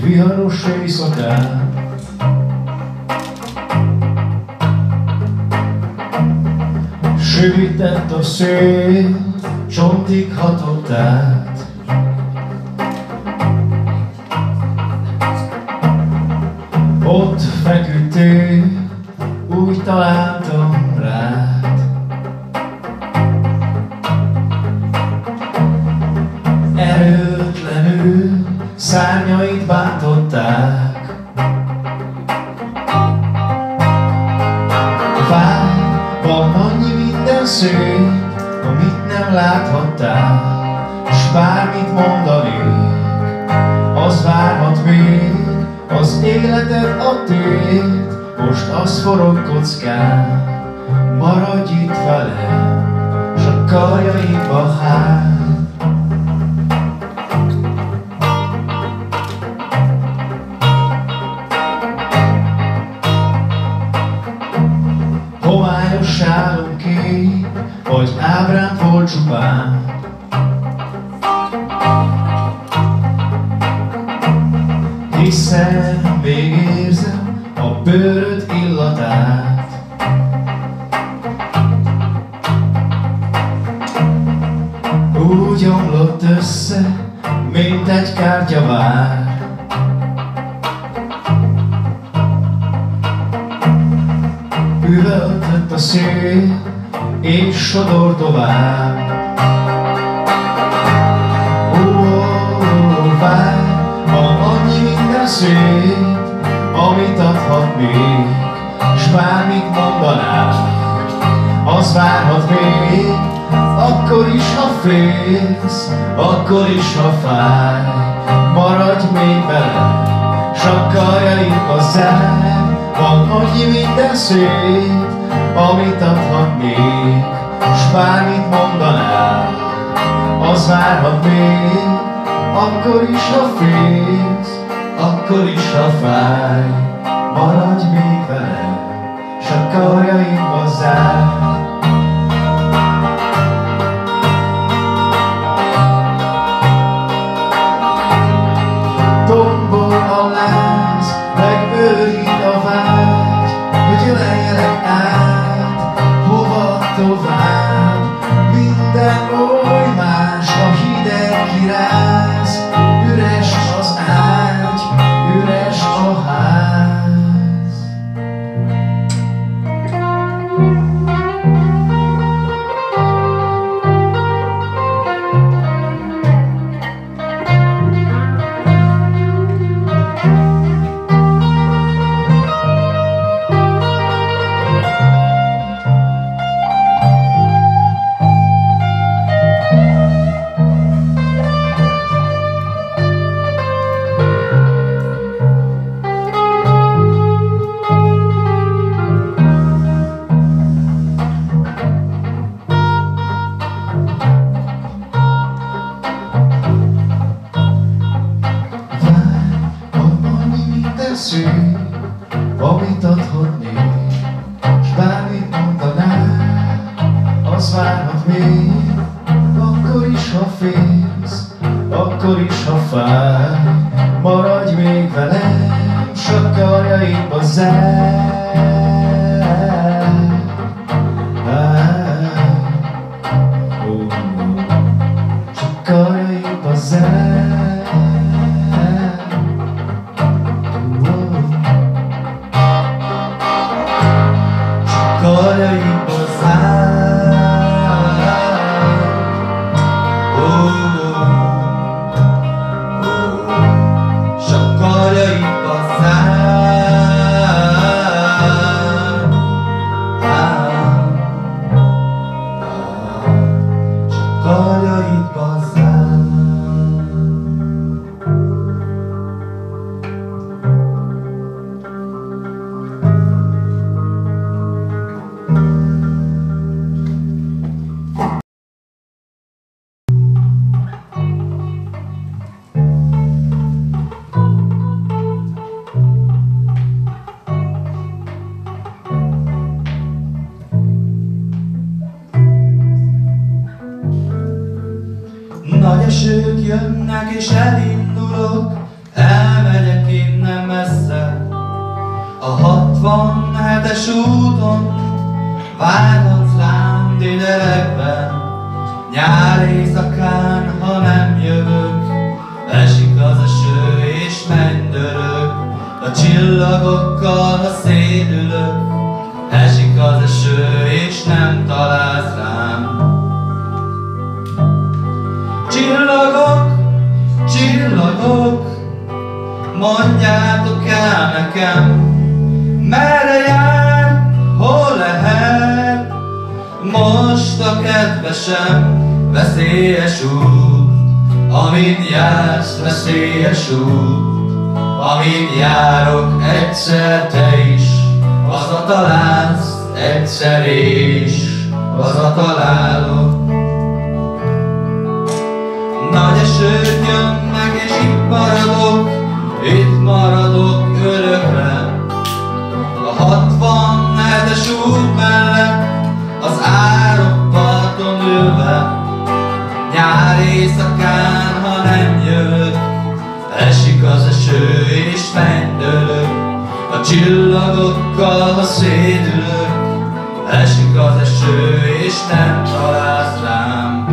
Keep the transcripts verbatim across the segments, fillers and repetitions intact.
egy viharos éjszakán. Sűvített a szél, csontig hatott át. Ott feküdtél, úgy találtam rád. Erőtlenül szárnyait bántották. Várj, van annyi minden szép, amit nem láthattál, s bármit mondanék, az várhat még. Az életed a tiéd, most az forog kockán. Maradj itt velem, s a karjaimba hát. Homályos álomkép, vagy ábrán volt csupán. Hiszen még érzem a bőröd illatát. Úgy omlott össze, mint egy kártyavár. Üvöltött a szél, és sodor tovább. Ó, várj, van annyi minden szép, amit adhat még, s bármit mondanál, az várhat még. Akkor is, ha félsz, akkor is, ha fáj, maradj még velem, s a karjaimba zárj. Van annyi minden szép, amit adhat még, s bármit mondanál, az várhat még. Akkor is, ha félsz, akkor is, ha fáj, maradj még velem, s a karjaimba zárj. Tombol a láz, megőrít a vágy, hogy öleljelek át, hova tovább. Minden oly más, a hideg kiráz, üres az ágy, üres a ház. Szép, amit adhatnék, s bármit mondanál, az várhat még. Akkor is, ha félsz, akkor is, ha fáj, maradj még velem, s a karjaimba zárj. S a karjaimba zárj. Karjaimba zárj, oh, oh, s a karjaimba zárj, ah, ah, s a karjaimba zárj. Nagy esők jönnek és elindulok, elmegyek Kertes úton várhatsz rám dédelekben. Nyár éjszakán, ha nem jövök, esik az eső és mennydörög. A csillagokkal, ha szédülök, esik az eső és nem találsz rám. Csillagok, csillagok, mondjátok el nekem, merre jár, hol lehet most a kedvesem. Veszélyes út, amin jársz, veszélyes út, amin járok, egyszer te is hazatalálsz, egyszer is hazatalálok. Nagy esők jönnek és itt maradok, itt maradok örökre. A hatvanhetes út mellett az árokparton ülve. Nyár éjszakán, ha nem jövök, esik az eső és mennydörög. A csillagokkal, ha szédülök, esik az eső és nem találsz rám.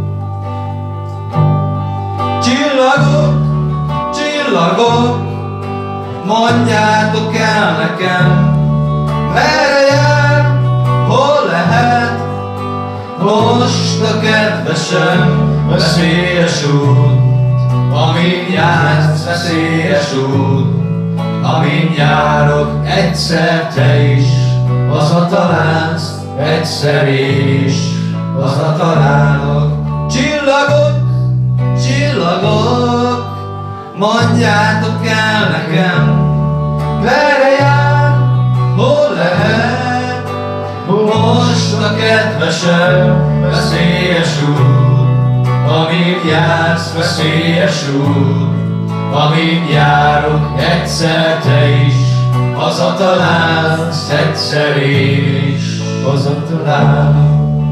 Csillagok, csillagok, mondjátok el nekem, merre jár, hol lehet most a kedvesem. Veszélyes út, amin jársz, veszélyes út, amin járok, egyszer te is hazatalálsz, egyszer is hazatalálok. Csillagok, csillagok, mondjátok el nekem, merre jár, hol lehet most a kedvesem. Veszélyes út, amin jársz, veszélyes út, amin járok, egyszer te is hazatalálsz, egyszer is hazatalálok.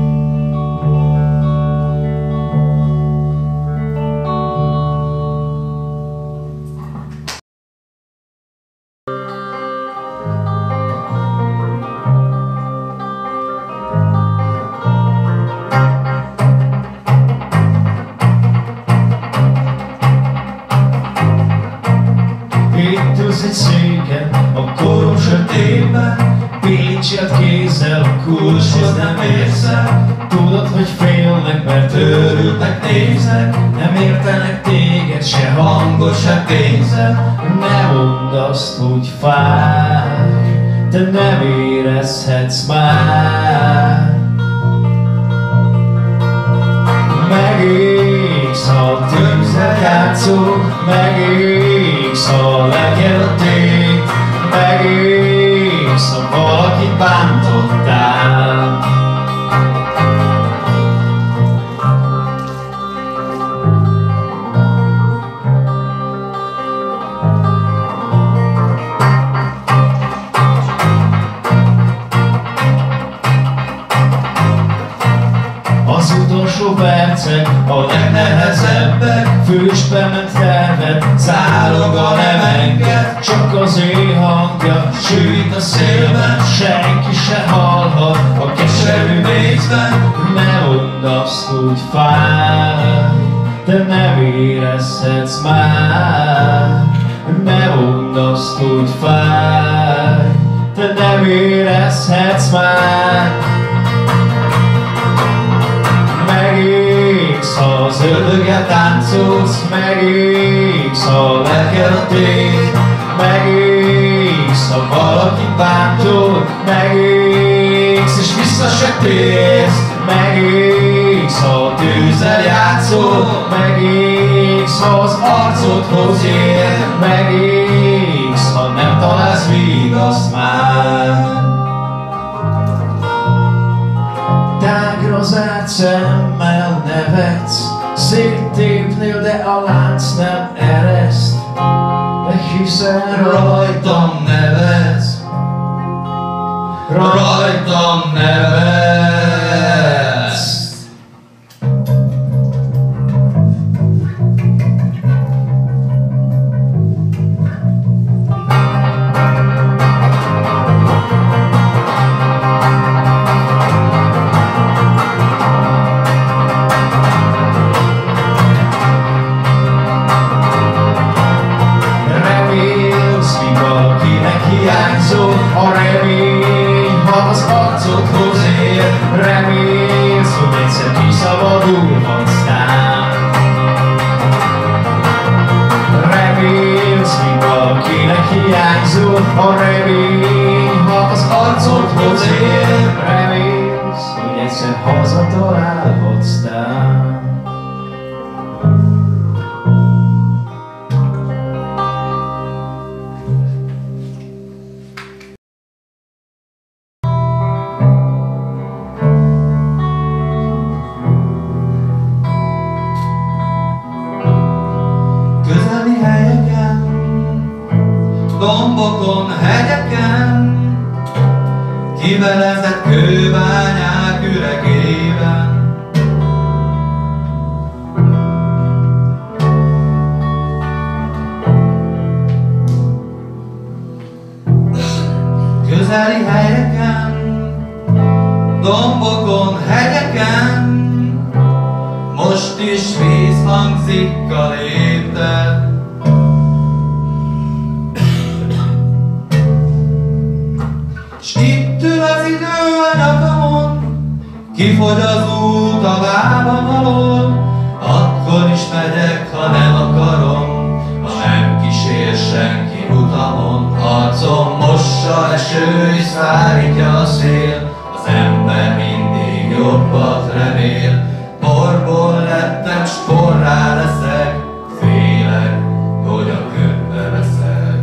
Egy széken, a korom sötétben, pincselt kézzel, a kulcshoz nem érszel. Tudod, hogy félnek, mert őrültek néznek, nem értenek téged, se hangot, se pénzed. Ne mondd azt, hogy fáj, te nem érezhetsz már. Megégsz, ha tűzzel játszol, megégsz, ha legyen a tény, megégsz, ha valakit bántottál. Az utolsó percek, a legnehezebbek, fősbe ment terved, zálog a nem enged. Csak az éj hangja süt a szélben, senki se hallhat a keserű mézben. Ne mondd azt, hogy fáj, te nem érezhetsz már. Ne mondd azt, hogy fáj, te nem érezhetsz már. Megégsz, ha az ördöggel táncolsz, megégsz, ha lekel a tény, megégsz, ha valakit bántod, megégsz, és vissza se térsz, megégsz, ha tűzzel játszol, megégsz, ha az arcodhoz ér, megégsz, ha nem találsz vigaszt már. Tágra zárt szemmel nevetsz, széttépnél, de a lánc nem ereszt, de hiszen rajtam nevetsz, rajtam nevetsz. Visszatalálhatsz te. Közeli helyeken, dombokon, hegyeken, kivelezett kőbányák üregében. Közeli helyeken, dombokon, hegyeken, most is víz hangzik a léted. S itt ül az idő a nyakamon, kifogy az út a lábam alól, akkor is megyek, ha nem akarom, ha nem kísér senki utamon. Arcom mossa eső és szárítja a szél, az ember mindig jobbat remél. Porból lettem, s porrá leszek, félek, hogy a ködbe veszek.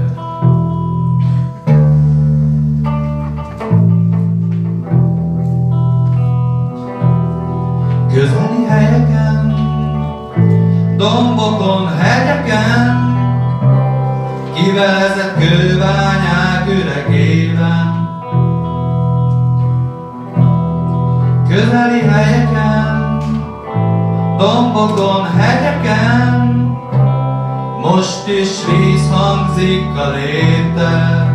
Közeli helyeken, dombokon, hegyeken, kivelezett kőbányák üregében. Közeli helyeken, dombokon, hegyeken, most is víz hangzik a léted.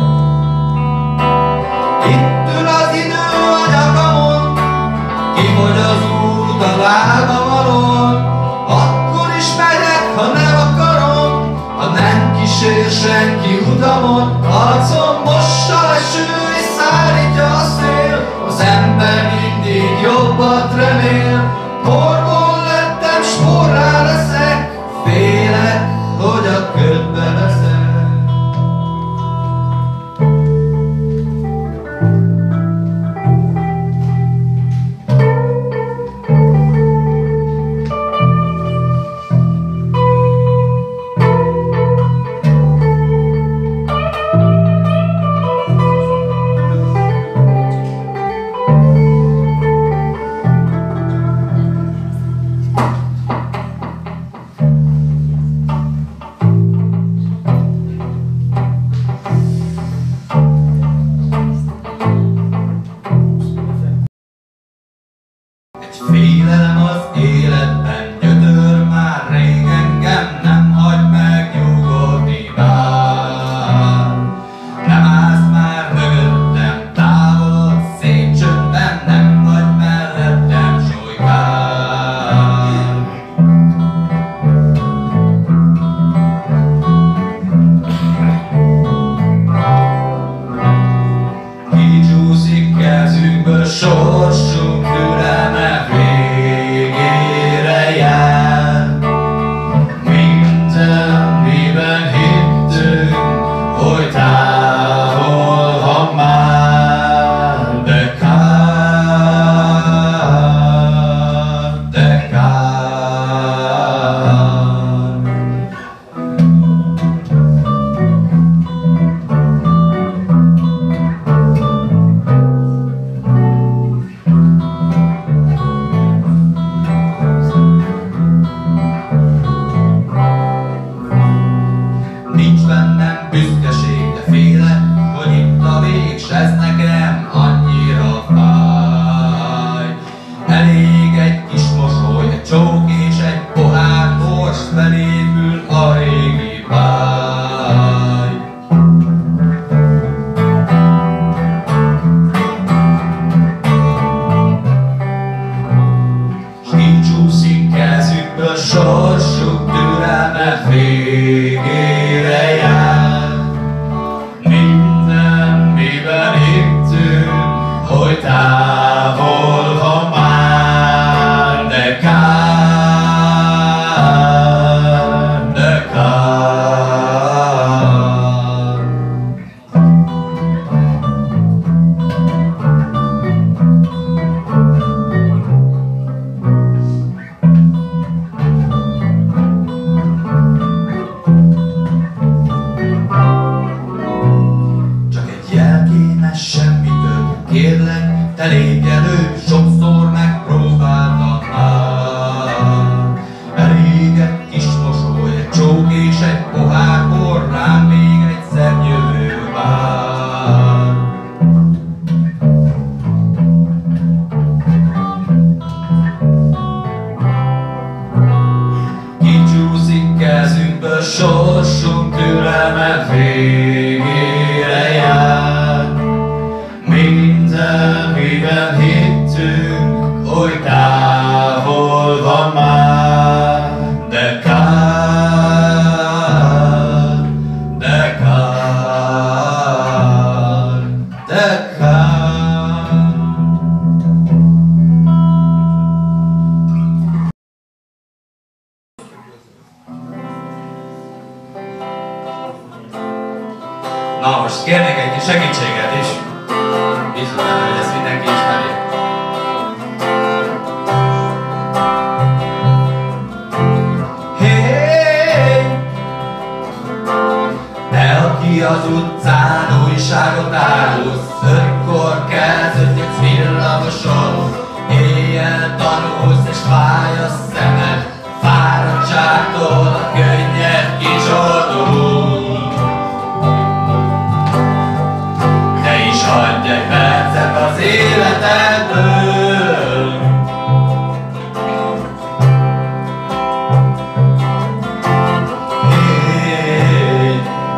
Itt ül az idő a nyakamon, kifogy az út a lábam alól, akkor is megyek, ha nem akarom, ha nem kísér senki utamon. Arcom mossa eső és szárítja a szél, az ember mindig jobbat remél. Porból lettem, s porrá leszek, félek, hogy a ködbe leszek. Félelem az életben gyötör, már rég engem nem hagy megnyugodni bár. Nem állsz már mögöttem, távolod szép csöndben, nem vagy mellettem solykál. Kicsúszik kezünkből sorsunk türelme végére jár. Minden, miben hittünk, hogy távol van már, de kár, de kár. te lépj elő, sokszor megpróbáltam már. Elég egy kis mosoly, egy csók és egy pohár bor, rám még egy szebb jövő vár. Kicsúszik kezünkből, sorsunk türelme végére jár. Minden, miben hittünk, oly távol van már. De kár, de kár, de kár. Na most kérnék egy kis segítséget is. Bízom benne, hogy ezt mindenki ismeri. Hey! Te, aki az utcán újságot árulsz, ötkor kelsz, ötnyöksz villamoson, éjjel tanulsz és fáj a szemed, fáradtságtól a könnyed kicsordul. Hagyj egy percet az életedből. Hey,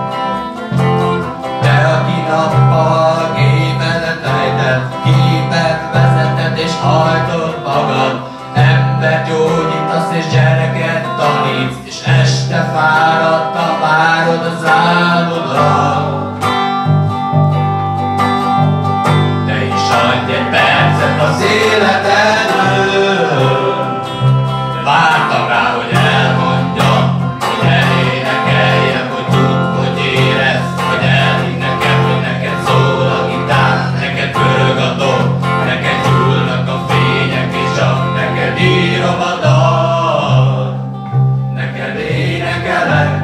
te, aki nappal gépedet ejted, képet vezeted és hajtod magad, embert gyógyítasz és gyereket tanítsz, és este fáradtan várod az álmodat. Adj egy percet az életedből. Vártam rá, hogy elmondjam, hogy elénekeljem, hogy tudd, hogy érezd, hogy elhidd nekem, hogy neked szól a gitár, neked pörög a dob, neked gyúlnak a fények, és csak neked írom a dal. Neked énekelek,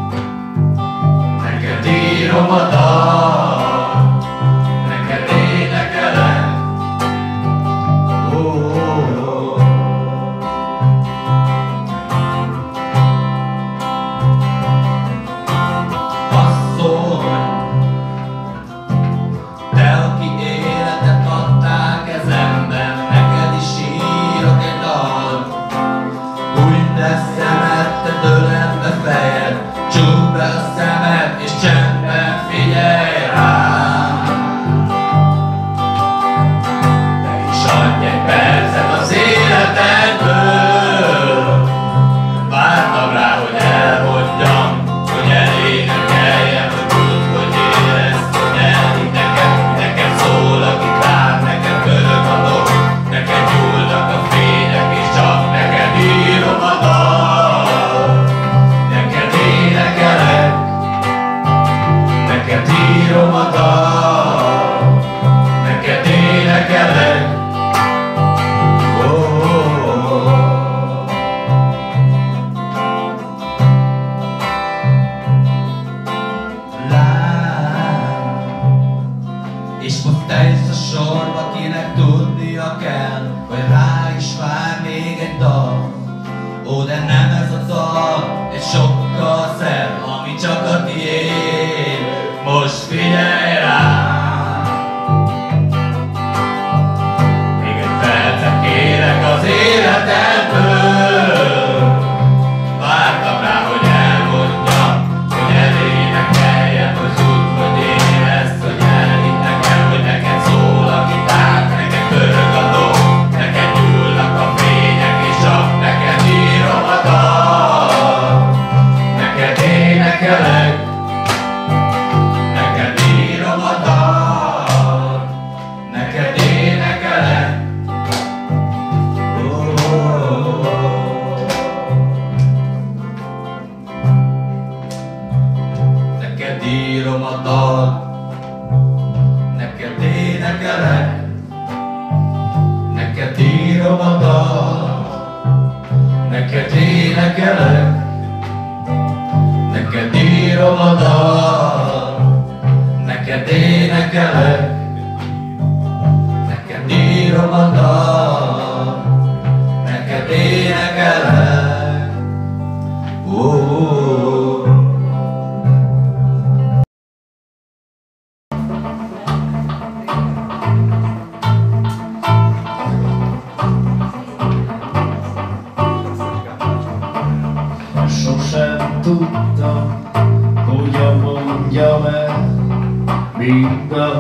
neked írom a dal.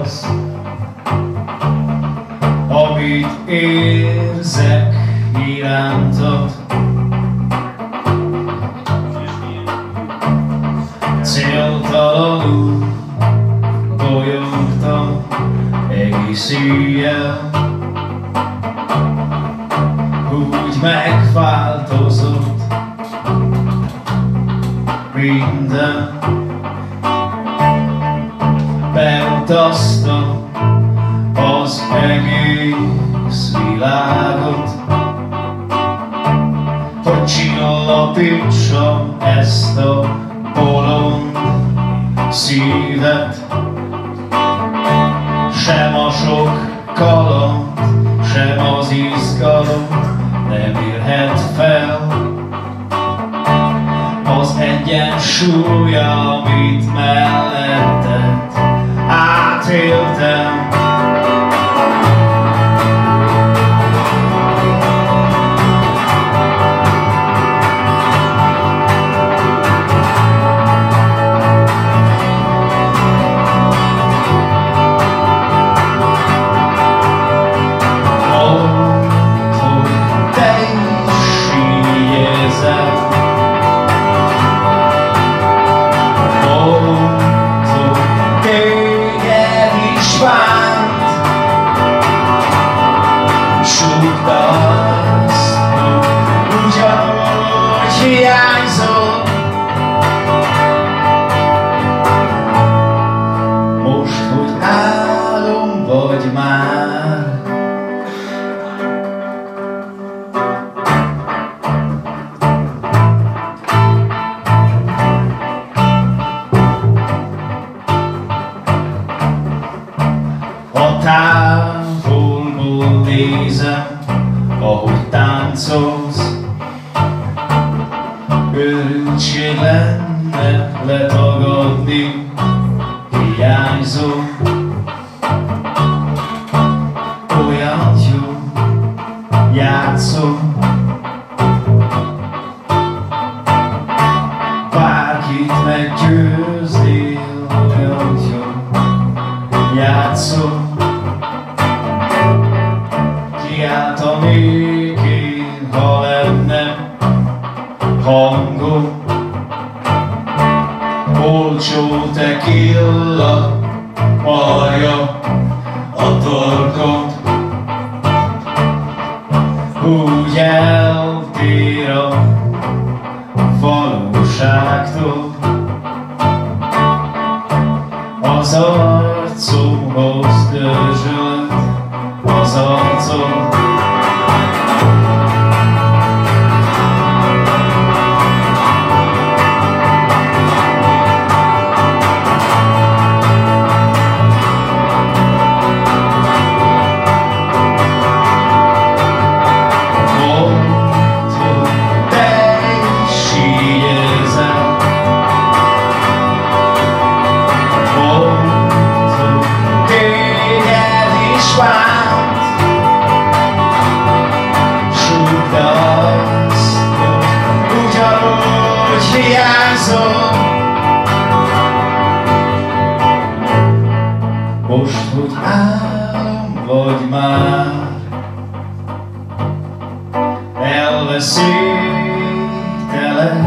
az, amit érzek irántad. Céltalanul bolyogtam egész éjjel, úgy megváltozott minden. Beutaztam az egész világot, hogy csillapítsam ezt a bolond szívet. Sem a sok kaland, sem az izgalom nem érhet fel az egyensúly, amit melletted átéltem. Most, hogy álom vagy már, a távolból nézem, ahogy táncolsz. Őrültség lenne letagadni, hiányzó. Olyan jó játszol, bárkit meggyőznél. Olyan jó játszol, kiáltanék én, ha lenne hangom. Olcsó tequila marja a torkom, úgy eltér a valóságtól. Az arcomhoz dörzsölt az arcom, most, hogy álom vagy már, elveszítelek,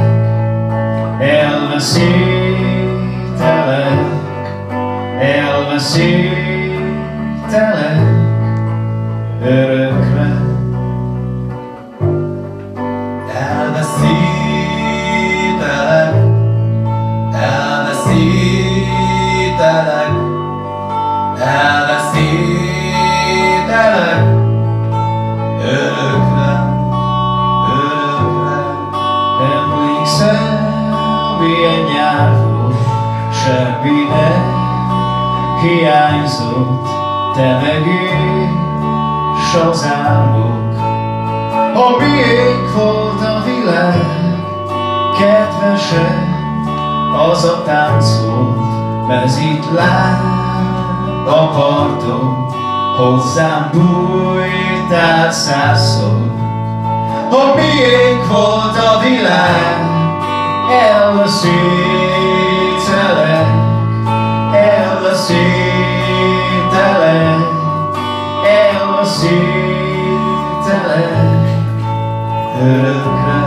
elveszítelek, elveszítelek örökre. Elveszítelek, elveszítelek, elveszítelek örökre, örökre. Emlékszel, milyen nyár volt, semmi nem hiányzott, te meg én, s az álmok. A miénk volt a világ, kedvesen az a táncolt mezitláb a parton, hozzám bújtál százszor. A miénk volt a világ, elveszítelek, elveszítelek örökre.